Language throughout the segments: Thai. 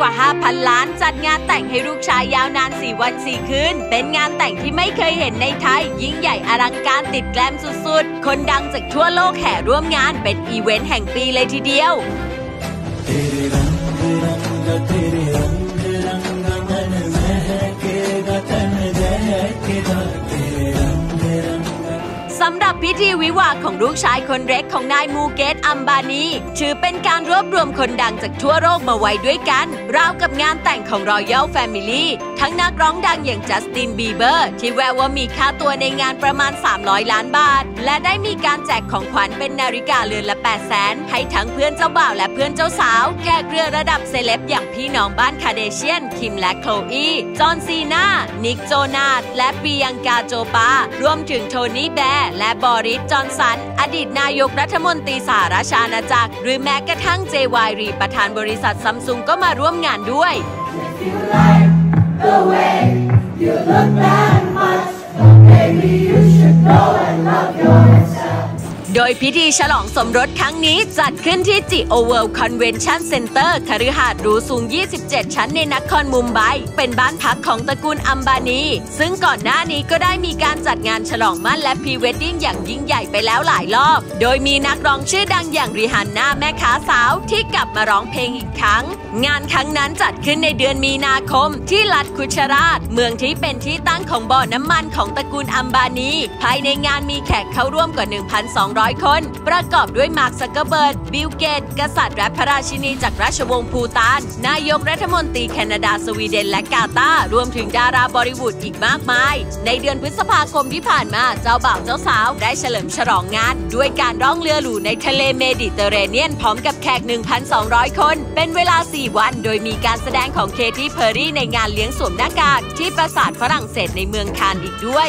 กว่า 5,000 ล้านจัดงานแต่งให้ลูกชายยาวนาน4 วัน 4 คืนเป็นงานแต่งที่ไม่เคยเห็นในไทยยิ่งใหญ่อลังการติดแกลมสุดๆคนดังจากทั่วโลกแห่ร่วมงานเป็นอีเวนต์แห่งปีเลยทีเดียวสำหรับพิธีวิวาห์ของลูกชายคนเล็กของนายมูเกตอัมบานีถือเป็นการรวบรวมคนดังจากทั่วโลกมาไว้ด้วยกันราวกับงานแต่งของรอยัลแฟมิลี่ทั้งนักร้องดังอย่างจัสตินบีเบอร์ที่แววว่ามีค่าตัวในงานประมาณ300 ล้านบาทและได้มีการแจกของขวัญเป็นนาฬิกาเรือนละ 800,000 ให้ทั้งเพื่อนเจ้าบ่าวและเพื่อนเจ้าสาวแขกเรือระดับเซเลบอย่างพี่น้องบ้านคาเดเชียนคิมและโคลอีจอห์นซีนานิกโจนาธและปียังกาโจปารวมถึงโทนี่แบร์และบอริสจอนสันอดีตนายกรัฐมนตรีสหราชอาณาจักรหรือแม้กระทั่งเจวายรีประธานบริษัทซัมซุงก็มาร่วมงานด้วยโดยพิธีฉลองสมรสครั้งนี้จัดขึ้นที่จิโอเวิลด์คอนเวนชั่นเซ็นเตอร์คฤหาสน์หรูสูง27 ชั้นในนครมุมไบเป็นบ้านพักของตระกูลอัมบานีซึ่งก่อนหน้านี้ก็ได้มีการจัดงานฉลองมั่นและพรีเวดดิ้งอย่างยิ่งใหญ่ไปแล้วหลายรอบโดยมีนักร้องชื่อดังอย่างริฮันน่าแม่ค้าสาวที่กลับมาร้องเพลงอีกครั้งงานครั้งนั้นจัดขึ้นในเดือนมีนาคมที่รัฐคุชราตเมืองที่เป็นที่ตั้งของบ่อน้ำมันของตระกูลอัมบานีภายในงานมีแขกเข้าร่วมกว่า 1,200 คนประกอบด้วยมาร์ค ซักเกอร์เบิร์ก บิล เกตส์กษัตริย์และพระราชินีจากราชวงศ์พูฏานนายกรัฐมนตรีแคนาดาสวีเดนและกาตาร์รวมถึงดาราบอลลิวูดอีกมากมายในเดือนพฤษภาคมที่ผ่านมาเจ้าบ่าวเจ้าสาวได้เฉลิมฉลองงานด้วยการร่องเรือหรูในทะเลเมดิเตอร์เรเนียนพร้อมกับแขก 1,200 คนเป็นเวลา4 วันโดยมีการแสดงของเคที่เพอร์รี่ในงานเลี้ยงสวมหน้ากากที่ปราสาทฝรั่งเศสในเมืองคานอีกด้วย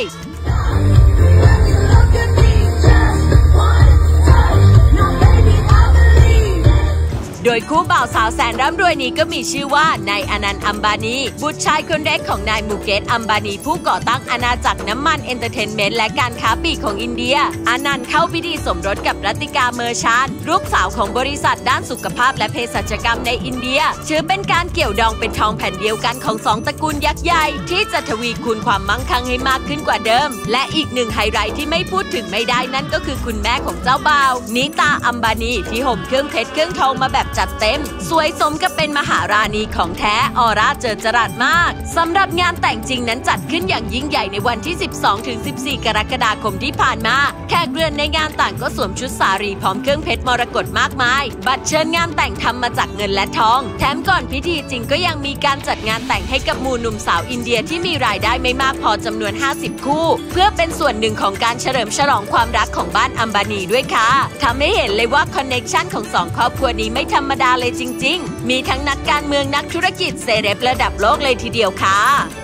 โดยคู่บ่าวสาวแสนร่ำรวยนี้ก็มีชื่อว่านายอนันต์อัมบานีบุตรชายคนเล็กของนายมูเกตอัมบานีผู้ก่อตั้งอาณาจักรน้ำมันเอนเตอร์เทนเมนต์และการค้าปลีกของอินเดียอนันต์เข้าพิธีสมรสกับรัติกาเมอร์ชานลูกสาวของบริษัทด้านสุขภาพและเภสัชกรรมในอินเดียถือเป็นการเกี่ยวดองเป็นทองแผ่นเดียวกันของ2 ตระกูลยักษ์ใหญ่ที่จะทวีคูณความมั่งคั่งให้มากขึ้นกว่าเดิมและอีกหนึ่งไฮไลท์ที่ไม่พูดถึงไม่ได้นั่นก็คือคุณแม่ของเจ้าบ่าวนิตาอัมบานีที่ห่มเครื่องเพชรเครื่องทองมาแบบจัดเต็มสวยสมกับเป็นมหาราณีของแท้ออร่าเจิดจรัสมากสำหรับงานแต่งจริงนั้นจัดขึ้นอย่างยิ่งใหญ่ในวันที่ 12-14 กรกฎาคมที่ผ่านมาแขกเรือนในงานต่างก็สวมชุดสารีพร้อมเครื่องเพชรมรกตมากมายบัตรเชิญงานแต่งทำมาจากเงินและทองแถมก่อนพิธีจริงก็ยังมีการจัดงานแต่งให้กับหมู่หนุ่มสาวอินเดียที่มีรายได้ไม่มากพอจำนวน50 คู่เพื่อเป็นส่วนหนึ่งของการเฉลิมฉลองความรักของบ้านอัมบานีด้วยค่ะทำให้เห็นเลยว่าคอนเนคชั่นของ2 ครอบครัวนี้ไม่ธรรมดาเลยจริงๆมีทั้งนักการเมืองนักธุรกิจเซเลบระดับโลกเลยทีเดียวค่ะ